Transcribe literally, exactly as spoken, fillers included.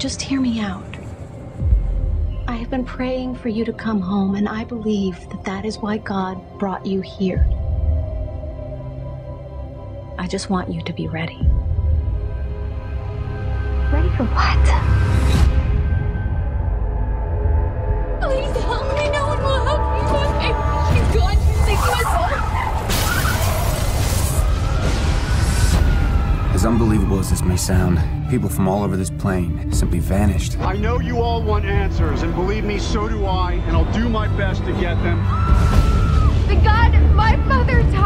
just hear me out. I have been praying for you to come home, and I believe that that is why God brought you here. I just want you to be ready. Ready for what? Please help me. No one will help me. Okay, she's gone. She's taking us home. As unbelievable as this may sound, people from all over this plane simply vanished. I know you all want answers, and believe me, so do I, and I'll do my best to get them. The God my mother taught